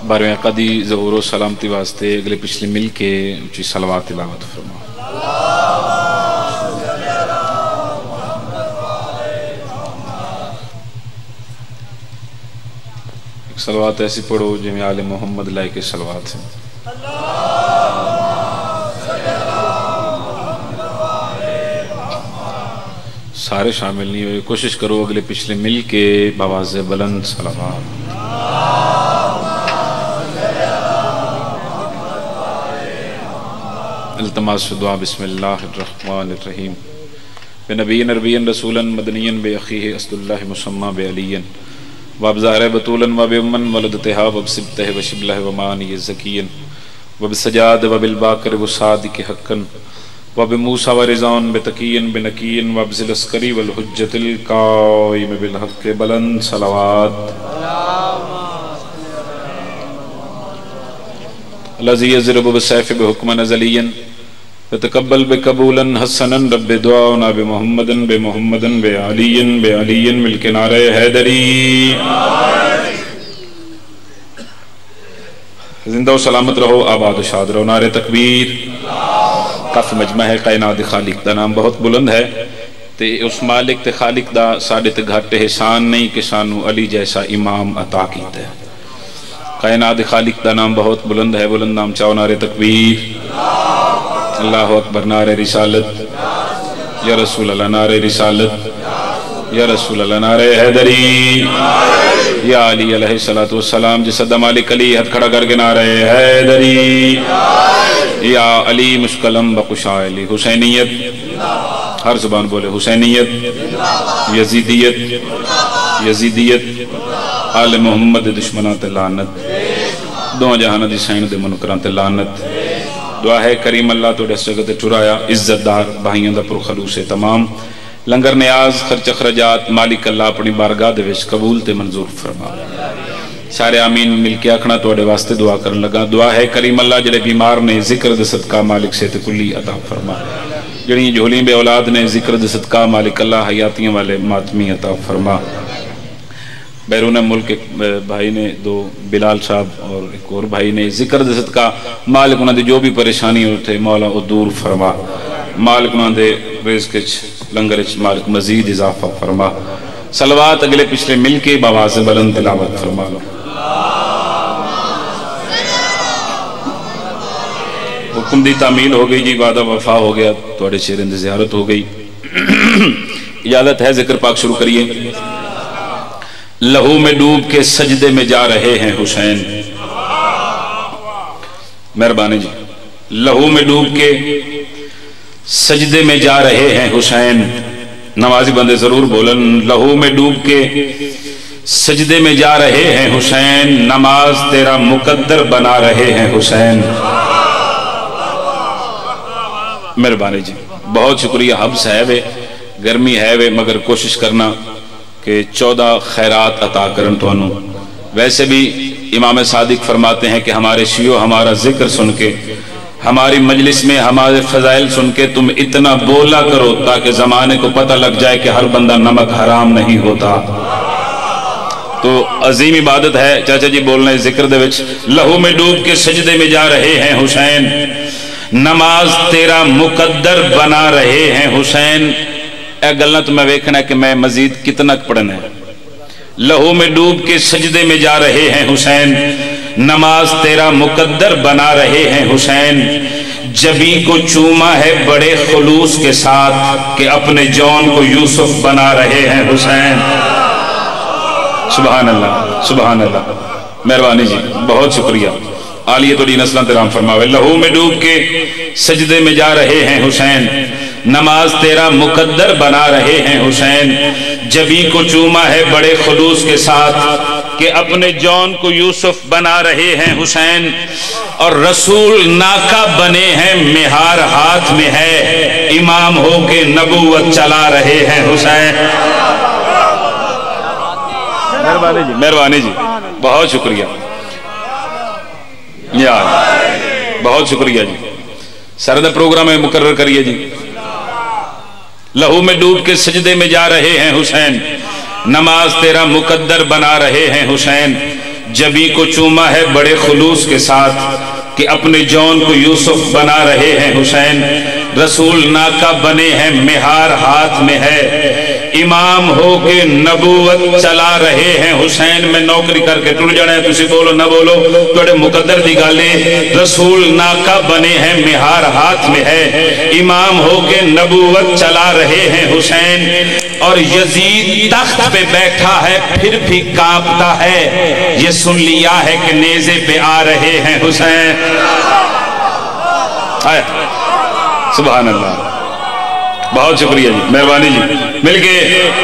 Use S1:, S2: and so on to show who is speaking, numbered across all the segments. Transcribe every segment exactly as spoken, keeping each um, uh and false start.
S1: بارہویں قدی ظہور و سلامتی واسطے اگلے پچھلے مل کے اونچی صلوات تلاوت فرما۔ ایک صلوات ایسی پڑھو جی میں آل محمد لائے کے صلوات ہیں۔ سارے شامل نہیں ہوئے، کوشش کرو اگلے پچھلے مل کے بآواز بلند صلوات۔ التماس دعا بسم اللہ الرحمن الرحیم بنبی نربی رسولا مدنی بے اخیہ اسد اللہ مسمى بے علی وابزار بطولا وبامن ولدتہا وبسبتہ وشبلہ ومانی زکیا وبسجاد وبالباکر وصادق حقا وبموسیٰ ورزان بتقین بنقین وبزل اسکری والحجت القائم بالحق بلند صلوات۔ الذي يضرب بالسيف بحكم نزليا فتقبل بقبولا حسنا رب دعاؤنا بمحمد بمحمد بعلي بعلي ملك نار حیدری۔ زندہ و سلامت رہو، آباد و شاد رہو، نعرہ تکبیر۔ کافی مجمع ہے، کائنات خالق دا نام بہت بلند ہے تے اس مالک تے خالق دا ساڑے تے گھٹ احسان نہیں کہ سانو علی جیسا امام عطا کیتا ہے۔ کائنات خالق دا نام بہت بلند ہے، بلند نام چاہو، نعرہ تکبیر، اللہ اکبر، نعرہ رسالت، یا رسول اللہ، نعرہ رسالت، یا رسول اللہ، نعرہ حیدری، یا علی علیہ السلام، جس صدہ مالک علی ہتھ کھڑا کر کے نعرہ حیدری، یا علی مشکلم بقشا علی، حسینیت، ہر زبان بولے، حسینیت، یزیدیت، یزیدیت، آل محمد دشمنات لعنت، دو جہاں دی سائن دے منکران لعنت۔ دعا ہے کریم اللہ تو ڈس جگہ تے ٹرایا، عزت دار بھائیوں دا پر خلوص تمام، لنگر نیاز خرچ اخراجات مالک اللہ اپنی بارگاہ دے وچ قبول تے منظور فرما۔ سارے آمین مل کے آکھنا توڑے واسطے دعا کرن لگا۔ دعا ہے کریم اللہ جڑے بیمار نے ذکر دے صدقہ مالک سے تے کلی عطا فرما، جڑی جھولیں بے اولاد نے ذکر دے صدقہ مالک اللہ حیاتیاں والے ماتمی عطا فرما۔ بیرون ملک ایک بھائی نے، دو بلال صاحب اور ایک اور بھائی نے ذکر دے صدقہ مالک انہاں دے جو بھی پریشانی ہوتے مولا او دور فرما، مالک انہاں دے رزق وچ لنگر وچ مالک مزید اضافہ فرما۔ صلوات اگلے پچھلے مل کے بآواز بلند تلاوت فرما لو۔ حکم دی تعمیل ہو گئی جی، وعدہ وفا ہو گیا، توڑے شیرین دی زیارت ہو گئی، اجازت ہے ذکر پاک شروع کریے۔ لہو میں ڈوب کے سجدے میں جا رہے ہیں حسین، مہربانی جی، لہو میں ڈوب کے سجدے میں جا رہے ہیں حسین، نمازی بندے ضرور بولن، لہو میں ڈوب کے سجدے میں جا رہے ہیں حسین، نماز تیرا مقدر بنا رہے ہیں حسین۔ مہربانی جی، بہت شکریہ، حبس ہے وے، گرمی ہے وے، مگر کوشش کرنا کہ چودہ خیرات عطا کرن تو انہوں۔ ویسے بھی امام صادق فرماتے ہیں کہ ہمارے شیعوں ہمارا ذکر سن کے، ہماری مجلس میں ہمارے فضائل سن کے تم اتنا بولا کرو تاکہ زمانے کو پتہ لگ جائے کہ ہر بندہ نمک حرام نہیں ہوتا۔ تو عظیم عبادت ہے چاچا جی بولنا ہے ذکر دے وچ، لہو میں ڈوب کے سجدے میں جا رہے ہیں حسین، نماز تیرا مقدر بنا رہے ہیں حسین۔ اے گلنا تو میں ویکھنا ہے کہ میں مزید کتنا پڑھنا ہے۔ لہو میں ڈوب کے سجدے میں جا رہے ہیں حسین، نماز تیرا مقدر بنا رہے ہیں حسین، جبی کو چوما ہے بڑے خلوص کے ساتھ کہ اپنے جون کو یوسف بنا رہے ہیں حسین۔ سبحان اللہ، سبحان اللہ، مہربانی جی، بہت شکریہ، آلیہ تو دین اسلام تیرام فرماوے۔ لہو میں ڈوب کے سجدے میں جا رہے ہیں حسین، نماز تیرا مقدر بنا رہے ہیں حسین، جبی کو چوما ہے بڑے خلوص کے ساتھ کہ اپنے جون کو یوسف بنا رہے ہیں حسین، اور رسول ناکا بنے ہیں مہار ہاتھ میں ہے، امام ہو کے نبوت چلا رہے ہیں حسین۔ مہربانی جی، مہربانی جی، بہت شکریہ یار، بہت شکریہ جی، سردہ پروگرام میں مقرر کریے جی۔ لہو میں ڈوب کے سجدے میں جا رہے ہیں حسین، نماز تیرا مقدر بنا رہے ہیں حسین، جبی کو چوما ہے بڑے خلوص کے ساتھ کہ اپنے جون کو یوسف بنا رہے ہیں حسین، رسول ناکا بنے ہیں مہار ہاتھ میں ہے، امام ہو کے نبوت چلا رہے ہیں حسین۔ میں نوکری کر کے ٹر جانا ہے، تسی بولو نہ بولو توڑے مقدر دی گالے، رسول ناکا بنے ہیں مہار ہاتھ میں ہے، امام ہو کے نبوت چلا رہے ہیں حسین۔ اور یزید تخت پہ بیٹھا ہے پھر بھی کانپتا ہے، یہ سن لیا ہے کہ نیزے پہ آ رہے ہیں حسین۔ آئے سبحان اللہ، بہت شکریہ جی، مہربانی جی، مل کے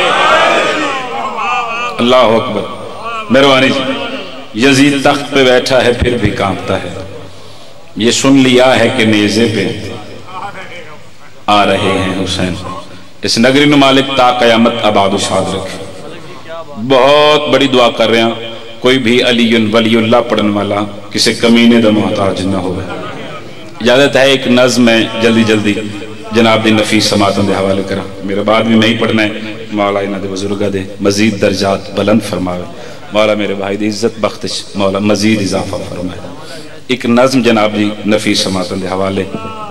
S1: اللہ اکبر، مہربانی جی۔ یزید تخت پہ بیٹھا ہے پھر بھی کانپتا ہے، یہ سن لیا ہے کہ نیزے پہ آ رہے ہیں حسین۔ اس نگری نو مالک تا قیامت آباد و شاد رکھے۔ بہت بڑی دعا کر رہے ہیں، کوئی بھی علی ولی اللہ پڑھن والا کسی کمینے دا محتاج نہ ہوئے۔ اجازت ہے ایک نظم ہے جلدی جلدی جناب دی نفیس سماعتوں دے حوالے کرا، میرے بعد بھی میں ہی پڑھنا ہے، مولا انہاں دے بزرگاں دے مزید درجات بلند فرماوے، مولا میرے بھائی دی عزت بختش مولا مزید اضافہ فرمائے۔ ایک نظم جناب دی نفیس سماعتوں دے حوالے،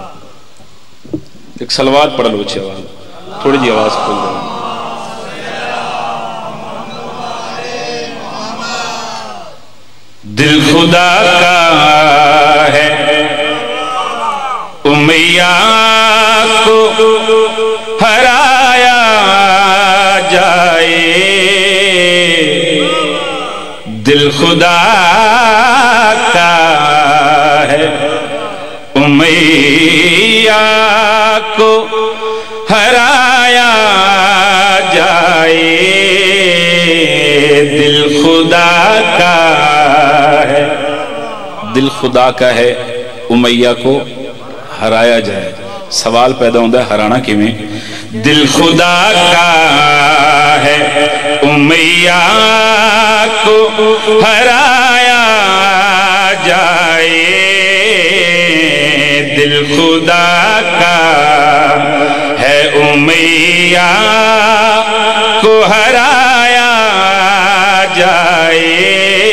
S1: ایک سلوات پڑھ لو اچھی آواز، تھوڑی جی آواز کھول دو۔ دل خدا کا ہے امیہ کو ہرایا جائے، دل خدا کا ہے امیہ کو ہرایا جائے، دل خدا کا ہے، دل خدا کا ہے امیہ کو ہرایا جائے۔ سوال پیدا ہوتا ہے ہرانا کیویں؟ دل خدا کا ہے امیہ کو ہرایا جائے، دل خدا کا ہے امیہ کو ہرایا جائے،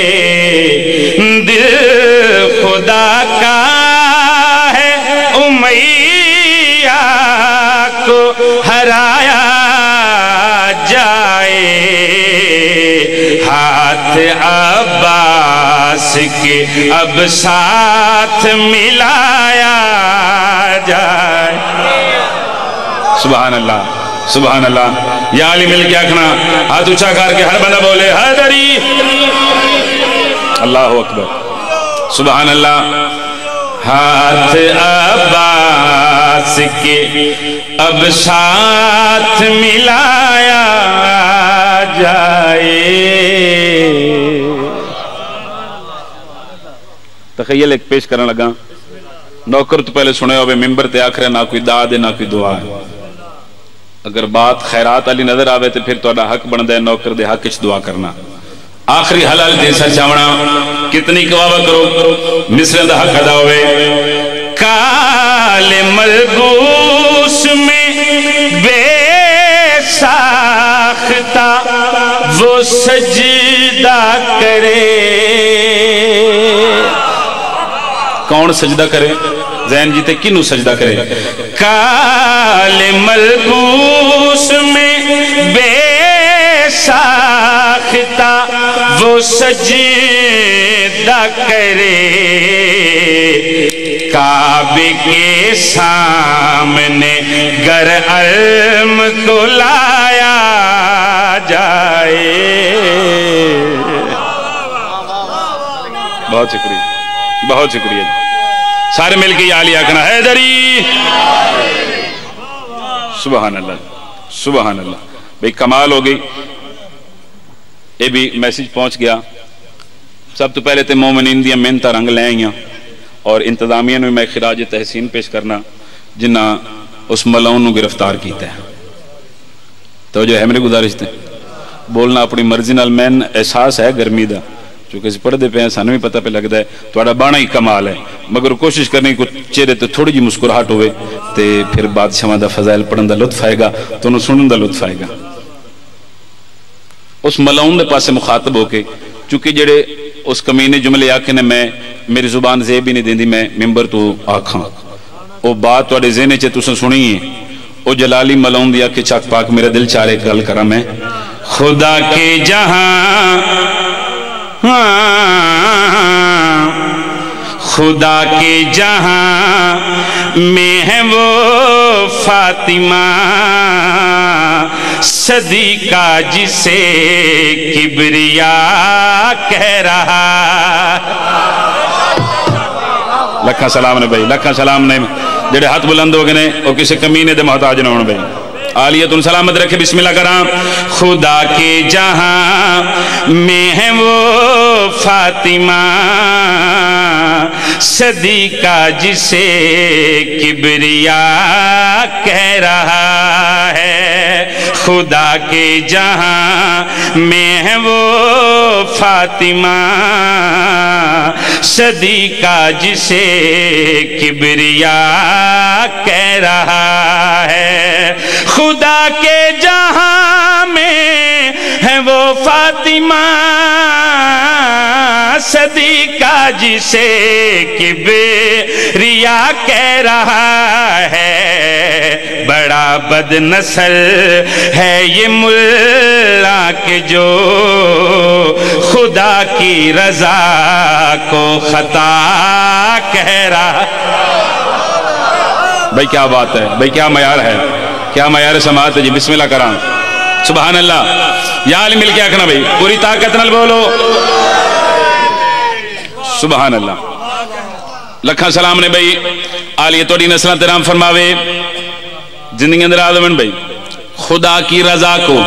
S1: دل خدا کا ہے امیہ کو ہرایا جائے، ہاتھ عباس کے اب ساتھ ملایا جائے۔ سبحان اللہ سبحان اللہ، یا علی مل کے آکھنا، ہاتھ اچھا کر کے ہر بندہ بولے حیدری، اللہ اکبر، سبحان اللہ۔ ہاتھ عباس کے اب ساتھ ملایا جائے۔ تخیل ایک پیش کرنے لگا، نوکر تو پہلے سنے ہوئے ممبر تے آخر نہ کوئی دعا دے نہ کوئی دعا ہے، اگر بات خیرات علی نظر آوے تو پھر توڑا حق بن دے نوکر دے حق اچھ دعا کرنا، آخری حلال دیسا چاونا، کتنی قوابہ کرو مصر دا حق ادا ہوئے۔ کال ملبوس میں بے ساختہ وہ سجدہ کرے، کون سجدہ کرے؟ ذہن جیتے کنو سجدہ کرے؟ کال ملبوس میں بے ساختہ وہ سجدہ کرے، کعبے کے سامنے گر علم کو لایا جائے۔ بہت شکریہ بہت شکریہ، سارے مل کے یا علی آکھنا حیدری، سبحان اللہ سبحان اللہ۔ بھئی کمال ہو گئی، یہ بھی میسیج پہنچ گیا۔ سب تو پہلے تے مومنین دیا محنتاں رنگ لے آئیاں، اور انتظامیہ میں میں خراج تحسین پیش کرنا جنہ اس ملعون نو گرفتار کیتا ہے۔ تو جو ہے میرے گزارش تے بولنا اپنی مرضی نال، مین احساس ہے گرمی دا، چونکہ اس پڑھ دے پہ ہیں سانو بھی پتہ پہ لگ دا ہے تو اڑا بانا ہی کمال ہے، مگر کوشش کرنے کو چہرے تو تھوڑی جی مسکراہٹ ہوئے تے پھر بادشاہ دا فضائل پڑھن دا لطف آئے گا، تو انہوں سنن دا لطف آئے گا۔ اس ملعون دے پاسے مخاطب ہو کے، چونکہ جڑے اس کمینے جملے آکھے نے میں میری زبان زیب ہی نہیں دیندی میں ممبر تو آکھاں وہ بات توڑے ذہنے چے تسیں سنی ہے وہ جلالی ملون دیا کہ چاک پاک میرا دل چارے گل کرم ہے خدا کے جہاں خدا کے جہاں میں ہے وہ فاطمہ صدیقہ جسے کبریا کہہ رہا لکھا سلام نے بھائی لکھا سلام نے جڑے ہاتھ بلند ہو گئے وہ کسی کمینے دے محتاج نہ ہونے بھائی آلیت ان سلامت رکھے بسم اللہ کرام خدا کے جہاں میں ہے وہ فاطمہ صدیقہ جسے کبریا کہہ رہا ہے خدا کے جہاں میں ہے وہ فاطمہ صدیقہ جسے کبریا کہہ رہا ہے خدا کے جہاں میں ہے وہ فاطمہ صدیقہ جسے کبریا کہہ رہا ہے بڑا بد نسل ہے یہ ملا کہ جو خدا کی رضا کو خطا کہہ رہا بھائی کیا بات ہے بھائی کیا معیار ہے کیا معیار سماعت ہے جی بسم اللہ کرام سبحان اللہ یا علی مل کے آکھنا بھائی پوری طاقت نال بولو سبحان اللہ لکھا سلام نے بھائی آلیہ توڑی نسلہ تیرام فرماوے زندگی اندر آدمن بھائی خدا کی رضا کو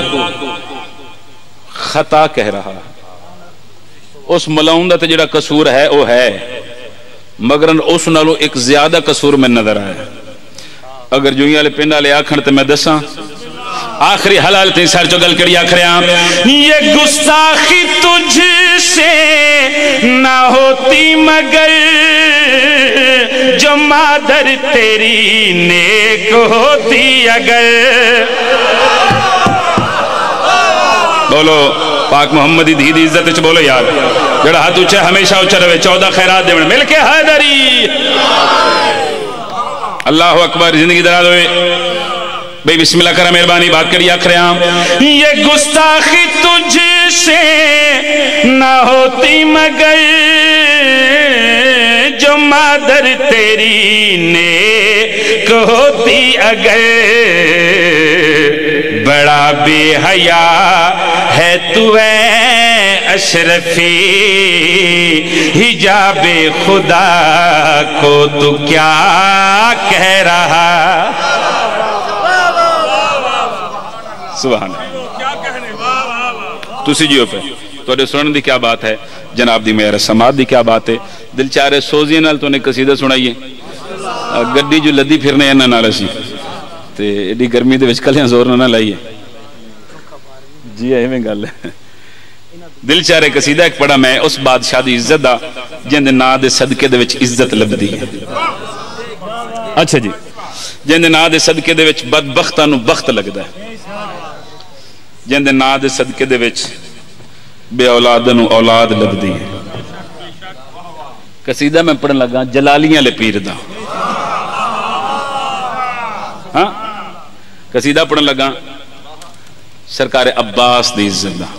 S1: خطا کہہ رہا اس ملاؤں دا تے جڑا قصور ہے وہ ہے مگر اس نالو ایک زیادہ قصور میں نظر آئے اگر جو یہ پنڈا لے آکھن تے میں دساں آخری حلال تین سار جو گل کری آخریاں یہ گستاخی تجھ سے نہ ہوتی مگر جو مادر تیری نیک ہوتی اگر بولو پاک محمدی دھی دی عزت چھ بولو یار جڑا ہاتھ اچھے ہمیشہ اچھا رہے چودہ خیرات دے مل کے حیدری اللہ اکبر زندگی دراد ہوئے بھئی بسم اللہ کرا مہربانی بات کری آخریاں یہ گستاخی تجھ سے نہ ہوتی مگر جو مادر تیری نیک ہوتی اگر بڑا بے حیا ہے تو اے اشرفی حجاب خدا کو تو کیا کہہ رہا سبحان تسی جیو پہ تو سنن دی کیا بات ہے جناب دی میرے سماعت دی کیا بات ہے دل چارے سوزی نال تو نے قصیدہ سنائیے گڈی جو لدی پھرنے ہیں نہ رسی تے ایڈی گرمی دے وچ کلیاں زور نہ لائیے جی ہے میں گل ہے دل چارے قصیدہ ایک پڑھا میں اس بادشاہ دی عزت دا جن دے نا دے صدقے دے وچ عزت لبدی ہے اچھا جی جن دے نا دے صدقے دے وچ بدبختاں نو بخت لگدا ہے جن دے نا دے صدقے دے وچ بے اولاداں نو اولاد لبدی ہے قصیدہ میں پڑھن لگا جلالیاں لے پیر دا ہاں قصیدہ پڑھن لگا سرکار عباس دی عزت دا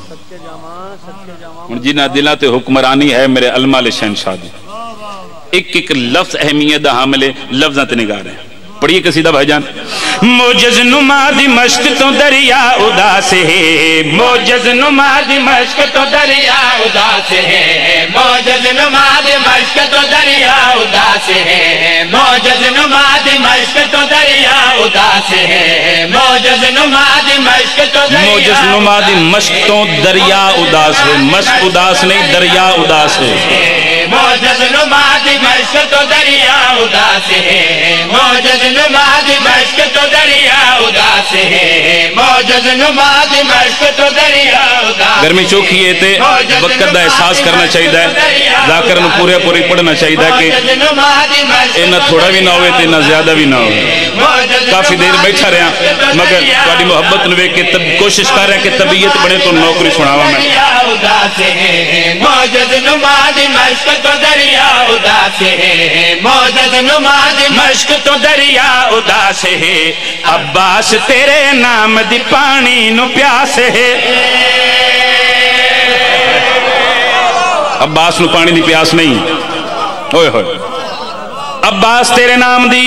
S1: جنہ دلہ تے حکمرانی ہے میرے علماء شہنشاہ دی ایک ایک لفظ اہمیت دا حاملے لفظاں تے نگاہ رہے ہیں پڑھئے قصیدہ بھائی جان موجز نما دمشق تو دریا اداس ہے موجز نما دمشق تو دریا اداس ہے موجز نما دمشق تو دریا اداس ہے موجز نما دمشق تو دریا اداس ہے موجز نما دمشق تو موجز نما دمشق تو دریا اداس ہے مشق اداس نہیں دریا اداس ہے موجز نما دمشق تو دریا اداس ہے موجز نما دمشق تو دریا اداس ہے موجز نما دمشق تو دریا اداس گرمی چوکھیے تے وقت دا احساس کرنا چاہیے ذاکر نو پورے پوری پڑھنا چاہیے کہ اینا تھوڑا بھی نہ ہوئے تے اینا زیادہ بھی نہ ہوئے کافی دیر بیٹھا رہا مگر تھوڑی محبت نوے کہ کوشش کر رہے ہیں کہ طبیعت بڑھے تو نوکری سناوا میں
S2: موجز نماز مشق تو دریا اداس ہے موجز نماز مشق تو دریا اداس ہے عباس تیرے نام دی پانی نو پیاس ہے
S1: عباس نو پانی دی پیاس نہیں ہوئے ہوئے عباس تیرے نام دی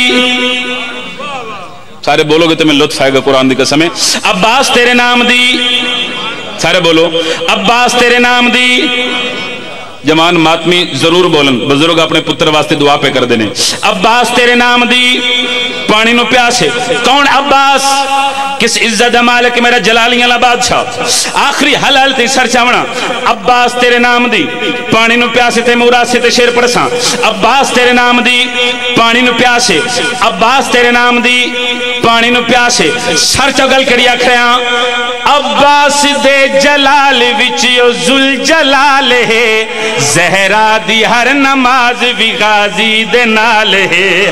S1: سارے بولو گے تو میں لطف آئے گا قرآن دی قسم ہے عباس تیرے نام دی سارے بولو عباس تیرے نام دی جمان ماتمی ضرور بولن بزرگ اپنے پتر واسطے دعا پہ کر دینے عباس تیرے نام دی پانی نو پیاسے کون عباس کس عزت مالک میرا جلالی اللہ بادشاہ آخری حلال تی سر چاونا عباس تیرے نام دی پانی نو پیاسے تے مورا سے تے شیر پڑساں عباس تیرے نام دی پانی نو پیاسے عباس تیرے نام دی پانی نو پیاسے سر چگل کڑیا کھریاں عباس دے جلال وچیو ذل جلال ہے زہرا دی ہر نماز بھی غازی دے نال ہے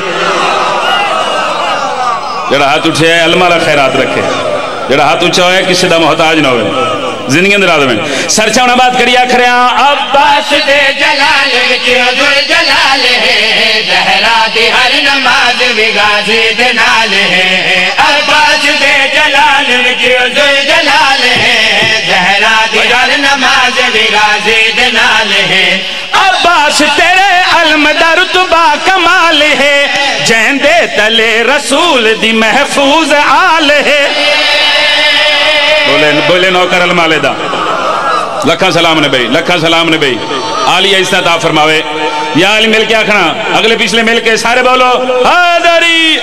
S1: جڑا ہاتھ اٹھے ہے علمہ اللہ خیرات رکھے جڑا ہاتھ اٹھا ہے کسی دا محتاج نہ ہوئے زندگی اندر آدھو میں سرچہ انہا بات کریاں کھریاں
S2: عباس دے جلال وچیو ذل جلال ہے زہرا دی ہر نماز بھی غازی دے نال ہے عباس دے جلال وچیو ذل جلال ہے زہرا دی ہر نماز بھی غازی دے نال ہے
S1: عباس تیرے علم دا رتبہ کمال ہے جہندے تلے رسول دی محفوظ آل ہے بولے بولے نوکر المالے دا لکھا سلام نے بھئی لکھا سلام نے بھئی آلیہ استعطاف فرماوے یا علی مل کے آکھنا اگلے پچھلے مل کے سارے بولو حاضری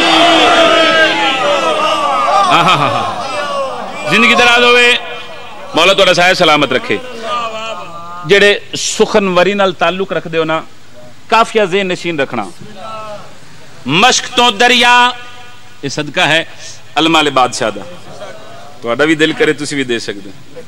S1: زندگی دراز ہوئے مولا تو رسائے سلامت رکھے جڑے سخن وری نال تعلق رکھ دے ہونا کافیہ ذہن نشین رکھنا مشق تو دریا یہ صدقہ ہے المال بادشاہ دا تو اڈا بھی دل کرے تسی بھی دے سکتے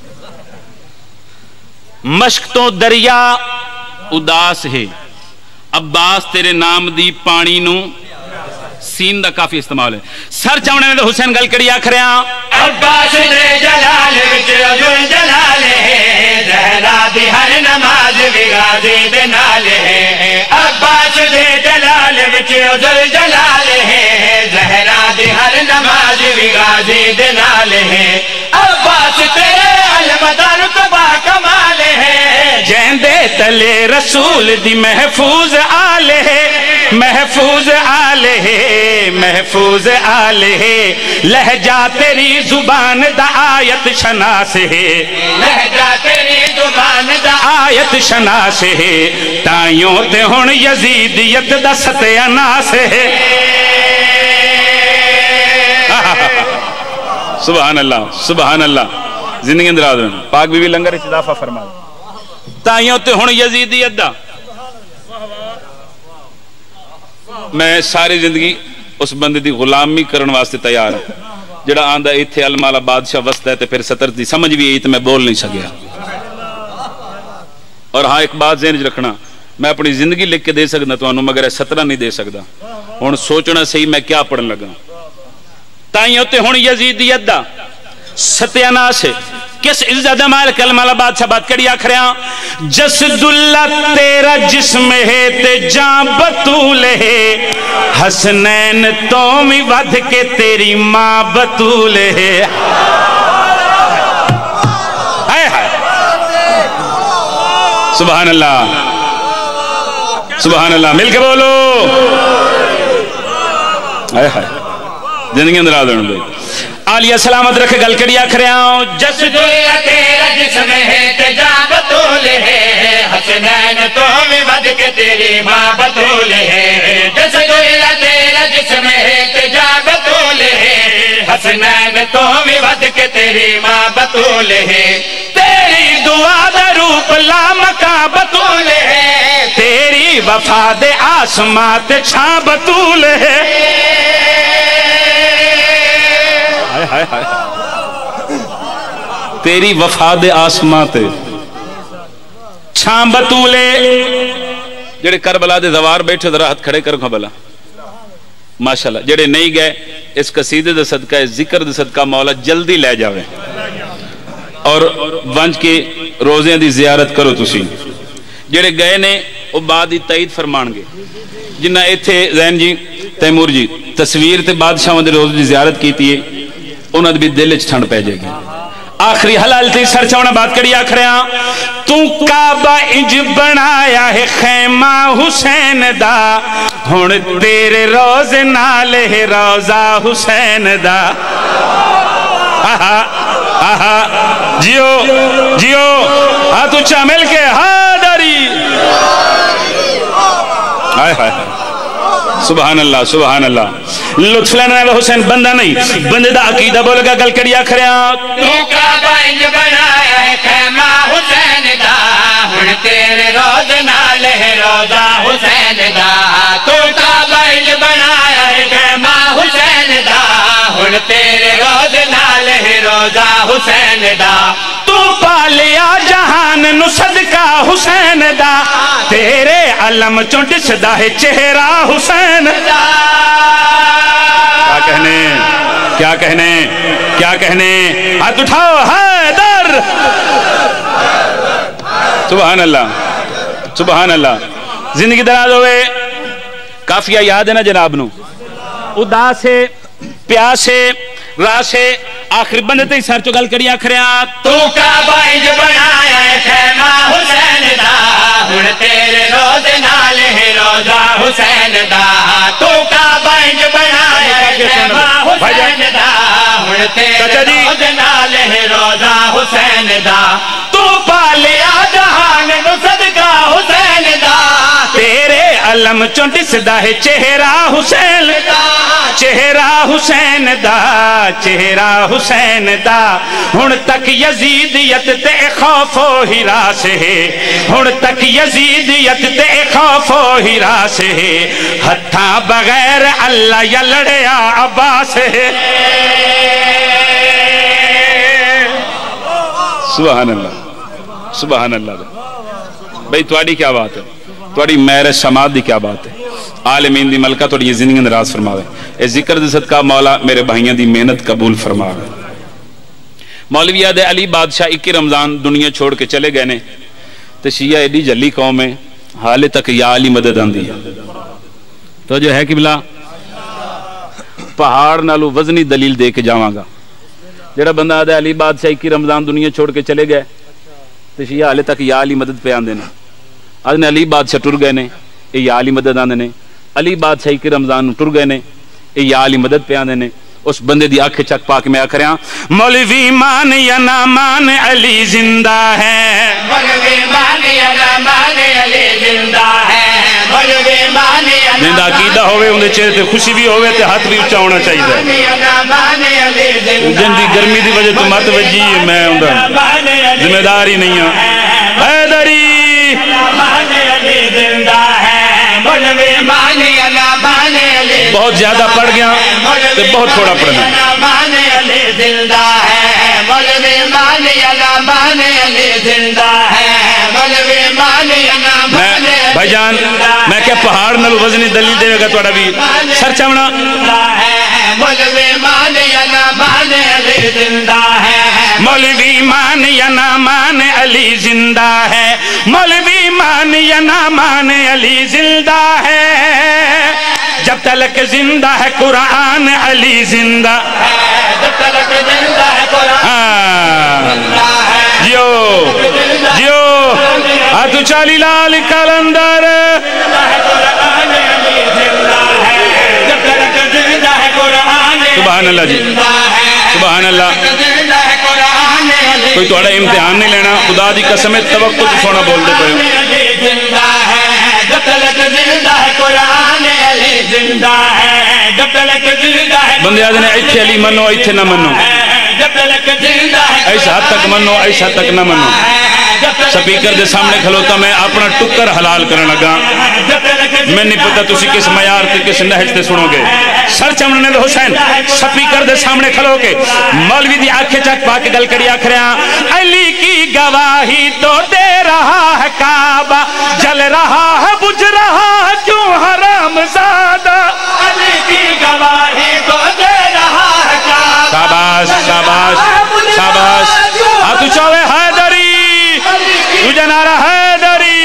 S1: مشق تو دریا اداس ہے عباس تیرے نام دی پانی نو سین دا کافی استعمال ہے سر چاونے میں تو حسین گل کری آکھریاں
S2: عباس دے جلال وچیو ذل جلال ہے زہرا دی ہر نماز بھی غازی دے نال ہے عباس دے جلال وچیو ذل جلال ہے زہرا دی ہر نماز بھی غازی دے نال ہے عباس تیرے علم دا رتبہ کمال ہے
S1: جہندے تلے رسول دی محفوظ آل ہے محفوظ آل ہے محفوظ آل ہے لہجہ تیری زبان دا آیت شناس ہے
S2: لہجہ تیری زبان دا
S1: آیت شناس ہے تائیوں تے ہن یزیدیت دا ستیاناس ہے سبحان اللہ سبحان اللہ زندگی اندر آدھو پاک بی بی لنگر اضافہ فرما تائیوں تے ہن یزیدیت دا میں ساری زندگی اس بندے دی غلامی کرن واسطے تیار ہوں جڑا آندہ ایتھے المالا بادشاہ وسط ہے تے پھر ستر دی سمجھ بھی ایت میں بول نہیں سکیا اور ہاں ایک بات ذہن رکھنا میں اپنی زندگی لکھ کے دے سکتا تو انہوں مگر سترہ نہیں دے سکتا ہوں سوچنا صحیح میں کیا پڑھن لگا تائیں ہوتے ہوں یزیدیت دا ستیاناس ہے کس عزت مال کلمہ بادشاہ بات کری آکھریاں جسد اللہ تیرا جسم ہے تے جان بطول ہے حسنین تومی ودھ کے تیری ماں بطول ہے ہائے ہائے سبحان اللہ سبحان اللہ مل کے بولو ہائے ہائے زندگی اندر آدھرن بھائی آلیہ سلامت رکھ گل کری آکھریاں
S2: جسد اللہ تیرا جسم ہے تے جان بطول ہے حسنین تومی ودھ کے تیری ماں بطول ہے جسد اللہ تیرا جسم ہے تے جان بطول ہے حسنین تومی ودھ کے تیری ماں بطول ہے تیری دعا دا روپ لامکاں بطول ہے
S1: تیری وفا دے آسمات چھاں بطول ہے ہائے ہائے تیری وفا دے آسمات چھاں بطولے جڑے کربلا دے دوار بیٹھے ذرا ہاتھ کھڑے کرو بلا ماشاءاللہ جڑے نہیں گئے اس قصیدے دے صدقہ ذکر دے صدقہ مولا جلدی لے جاوے اور ونج کے روزیاں دی زیارت کرو تسی جڑے گئے نے وہ بعد ہی تائید فرمان گے جنہ ایتھے زین جی تیمور جی تصویر تے بادشاہ دے روز دی زیارت کیتی ہے انہاں دے بھی دل وچ ٹھنڈ پے جائے گی آخری حلال تی سر چاونا بات کری آخریاں تو کعبہ انج بنایا ہے خیمہ حسین دا ہن تیرے روز نال ہے روزہ حسین دا آہا آہا جیو جیو ہاں تو چامل کے ہاں داری آئے آئے سبحان اللہ سبحان اللہ لطف لینا ہے حسین بندہ نہیں بندے دا عقیدہ بول گا گل کڑیا کھڑیاں
S2: تو کعبہ انج بنایا ہے خیمہ حسین دا ہن تیرے روز نال ہے روزہ حسین دا تو کعبہ انج بنایا ہے خیمہ حسین دا ہن تیرے روز نال ہے روزہ حسین دا
S1: تو پالیا جہان نو صدقہ حسین دا تیرے علم چونٹس دا ہے چہرہ حسین دا کیا کہنے کیا کہنے کیا کہنے ہاتھ اٹھاؤ حیدر سبحان اللہ سبحان اللہ زندگی دراز ہوئے کافیہ یاد ہے نا جناب نو اداس ہے پیاس ہے راس ہے آخری بندے تے سر چو گل کری آخریاں
S2: تو کعبہ انج بنایا ہے خیمہ حسین دا ہن تیرے روز نال ہے روزہ حسین دا تو کعبہ انج بنایا ہے خیمہ حسین دا ہن تیرے روز نال ہے روزہ حسین دا تو پالیا جہان نو صدقہ حسین دا
S1: تیرے علم چونٹس دا ہے چہرہ حسین دا چہرہ حسین دا چہرہ حسین دا ہن تک یزیدیت تے خوف و ہراس ہے ہن تک یزیدیت تے خوف و ہراس ہے ہتھاں بغیر اللہ یا لڑیا عباس ہے سبحان اللہ سبحان اللہ بھئی تواڈی کیا بات ہے تواڈی مہر سماعت دی کیا بات ہے عالمین دی ملکہ توڑی یہ زندگی اندراز فرماوے اے ذکر دی صدقہ مولا میرے بھائیاں دی محنت قبول فرماوے مولوی یاد علی بادشاہ اکی رمضان دنیا چھوڑ کے چلے گئے نے تو شیعہ ایڈی جلی قوم ہے حالے تک یا علی مدد آندی ہے تو جو ہے کہ بلا پہاڑ نالو وزنی دلیل دے کے جاواں گا جڑا بندہ آدھے علی بادشاہ اکی رمضان دنیا چھوڑ کے چلے گئے تو شیعہ حالے تک یا علی مدد پہ آندے نے آدھے علی بادشاہ ٹر گئے نے اے یا علی مدد آندے نے علی بادشاہی کے رمضان ٹر گئے نے اے یا علی مدد پہ آندے نے اس بندے دی آنکھیں چک پاک میں آکھریاں مولوی مان یا نہ مان علی زندہ ہے
S2: مولوی مان یا نہ مان علی زندہ ہے مولوی مان یا نہ
S1: زندہ عقیدہ ہوئے انہیں چہرے تے خوشی بھی ہوئے تے ہاتھ بھی اونچا ہونا چاہیے جن دی گرمی دی وجہ تو مت وجی میں اندر ذمہ دار ہی نہیں ہوں حیدری بہت زیادہ پڑھ گیا تو بہت تھوڑا پڑھنا بھائی جان میں کیا پہاڑ نل وزنی دلیل دے گا توڑا بھی سر چمنا مولوی مان یا نہ مان علی زندہ ہے مولوی مان یا نہ مان علی زندہ ہے مولوی مان یا نہ مان علی زندہ ہے جب تلک زندہ ہے قرآن علی زندہ جب تلک زندہ ہے قرآن جیو جیو آتو چالی لال کلندر سبحان اللہ جی سبحان اللہ کوئی توڑا امتحان نہیں لینا خدا دی قسم توقع تو سونا بول دے پہو بندے آدھے ایتھے علی منو ایتھے نہ منو ایسا حد تک منو ایسا حد تک نہ منو سپیکر دے سامنے کھلوتا میں اپنا ٹکر حلال کرنے لگا میں نہیں پتا تسی کس معیار تے کس نہج تے سنو گے سر چمڑنے دے حسین سپیکر دے سامنے کھلو کے مولوی دی آنکھیں چک پا کے گل کری آکھریاں علی کی گواہی تو دے رہا ہے کعبہ جل رہا ہے بجھ رہا ہے کیوں حرام زادہ علی کی گواہی تو دے رہا ہے کعبہ شاباش شاباش شاباش ہاتھ نعرہ حیدری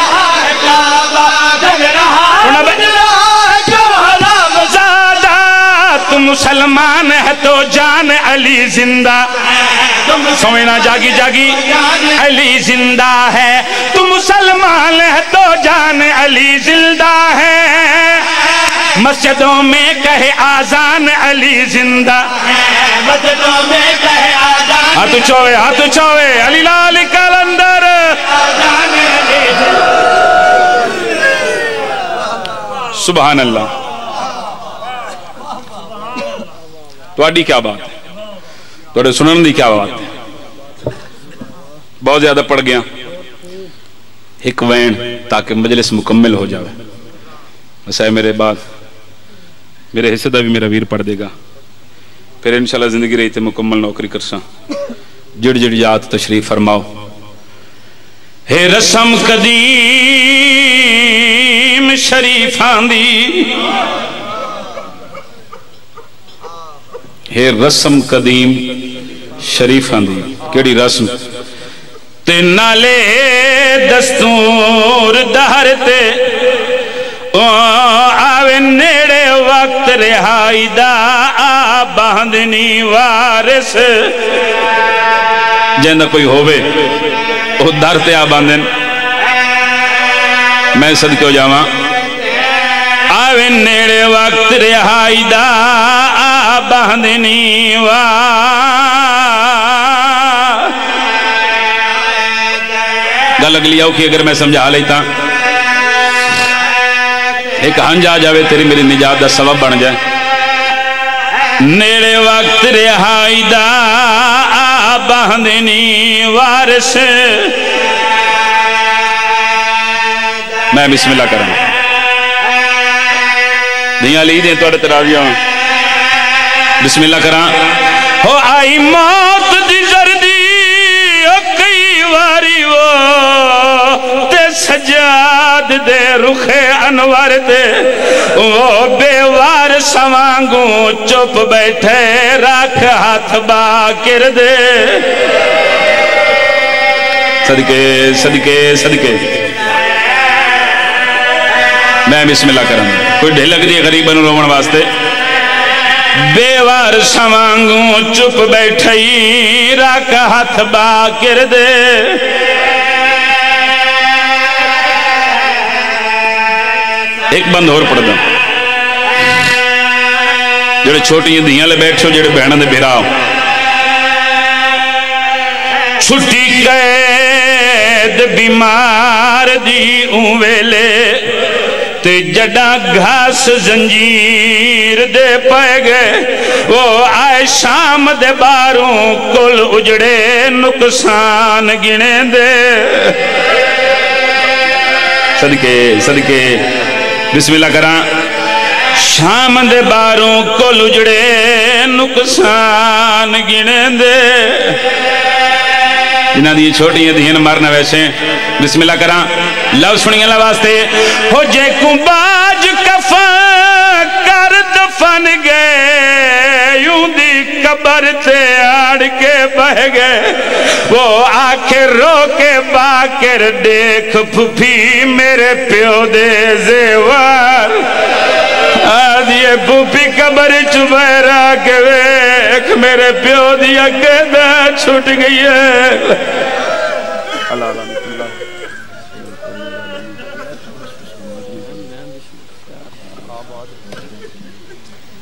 S1: تم مسلمان ہے تو جان علی زندہ سوئنا جاگی جاگی علی زندہ ہے تم مسلمان ہے تو جان علی زندہ ہے مسجدوں میں کہے آزان علی زندہ مسجدوں میں کہے آزان ہاتھ چوئے ہاتھ چوئے علی لال کلندر سبحان اللہ تواڈی کیا بات ہے تواڈے سنن دی کیا بات ہے بہت زیادہ پڑھ گیا ایک وین تاکہ مجلس مکمل ہو جاوے بس ہے میرے بعد میرے حصے دا بھی میرا ویر پڑھ دے گا پھر انشاءاللہ زندگی رہی تے مکمل نوکری کرساں جڑ جڑ یاد تشریف فرماؤ ہے رسم قدیم شریفاں دی ہے رسم قدیم شریفاں دی کیڑی رسم تے نالے دستور دہر تے آوے نیڑے وقت رہائی دا آ باندنی وارس جہاں کوئی ہووے وہ در تے آ باندن میں صدقے ہو جاواں آوے نیڑے وقت رہائی دا آ باندنی وارس گل اگلی آؤ کہ اگر میں سمجھا لیتا ایک ہنج آ جاوے تیری میری نجات دا سبب بن جائے نیڑے وقت رہائی دا آ باندنی وارس میں بسم اللہ کروں دنیا لی دیں توڑے تراویوں بسم اللہ کروں ہو آئی موت دی زردی او کئی واری وہ تے سجاد دے رخ انور دے وہ بے وار سوانگوں چپ بیٹھے رکھ ہاتھ باکر دے صدقے صدقے صدقے میں بسم اللہ کروں کوئی ڈھلک دی غریبن رومن واسطے بے وار سوانگوں چپ بیٹھئی رکھ ہاتھ باکر دے ایک بند اور پڑھ دوں جڑے چھوٹی دیاں لے بیٹھو جڑے بہنہ دے بھیراؤ چھٹی قید بیمار دی اون ویلے تے جڑا گھاس زنجیر دے پائے گئے وہ آئے شام دے باروں کل اجڑے نقصان گنے دے صدقے صدقے بسم اللہ کراں شام دے باروں کل اجڑے نقصان گنے دے جنہاں دی چھوٹی ہیں دھین مارنا ویسے بسم اللہ کراں لو سنی اللہ واسطے ہو جے کو باج کفن کر دفن گئے یوں دی قبر تے آڑ کے بہ گئے وہ آخر رو کے باکر دیکھ پھپھی میرے پیو دے زیوار آدھیے پھپھی قبر چبیرہ کے ویک میرے پیو دیا قیدہ چھوٹ گئی ہے اللہ اللہ